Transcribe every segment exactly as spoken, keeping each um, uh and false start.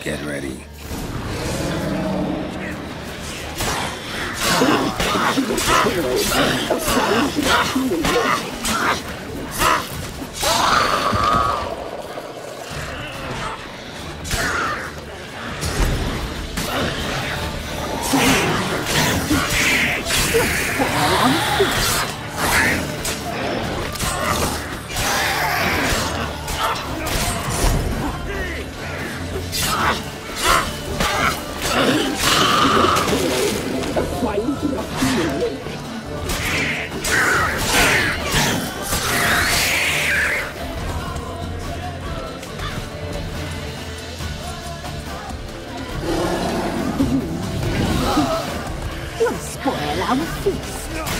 Get ready. You'll spoil our feast.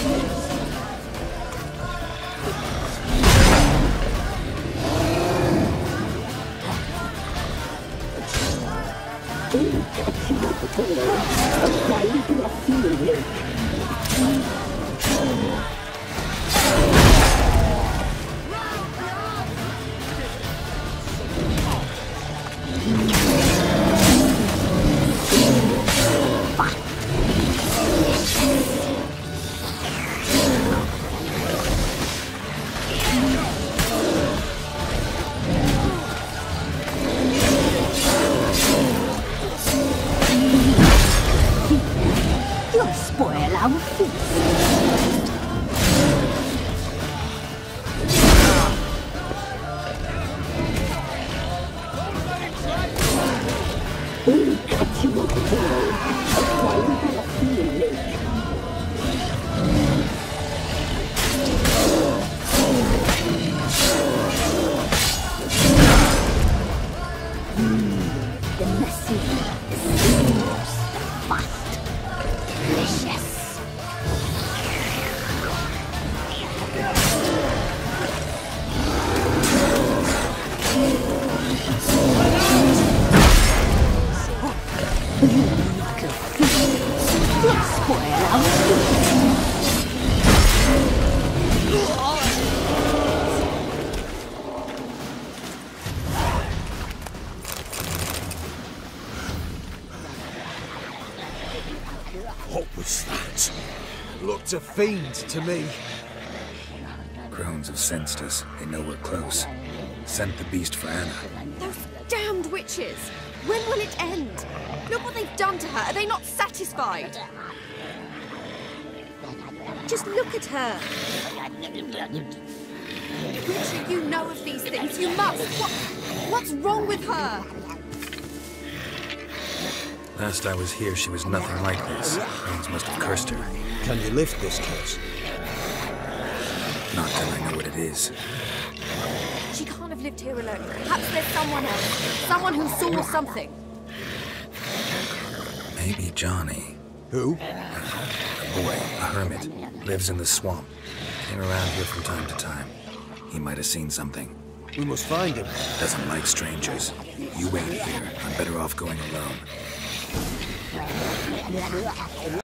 You'll spoil our feast. The messy, the seamless, the fast, delicious. You little thief, you'll spoil our feast. What was that? Looked a fiend to me. Crones have sensed us. They know we're close. Sent the beast for Anna. Those damned witches! When will it end? Look what they've done to her. Are they not satisfied? Just look at her. Witcher, you know of these things. You must. What, what's wrong with her? Last I was here, she was nothing like this. Crones must have cursed her. Can you lift this curse? Not till I know what it is. She can't have lived here alone. Perhaps there's someone else. Someone who saw something. Maybe Johnny. Who? A boy, a hermit. Lives in the swamp. Came around here from time to time. He might have seen something. We must find him. Doesn't like strangers. You wait here. I'm better off going alone.